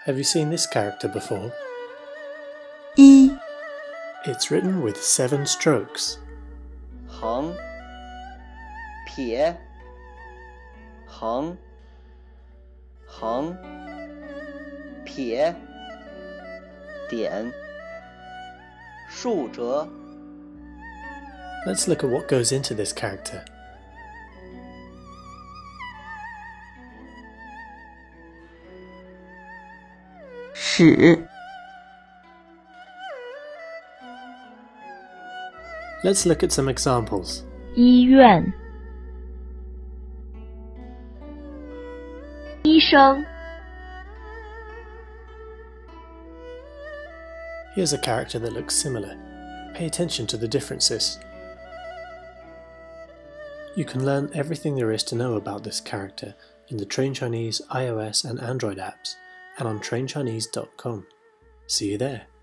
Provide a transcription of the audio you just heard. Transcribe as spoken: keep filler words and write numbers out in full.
Have you seen this character before? 一 It's written with seven strokes. 横撇横横撇点竖折 Let's look at what goes into this character. 使 Let's look at some examples. 医院，医生， Here's a character that looks similar. Pay attention to the differences. You can learn everything there is to know about this character in the Train Chinese iOS and Android apps and on train chinese dot com. See you there.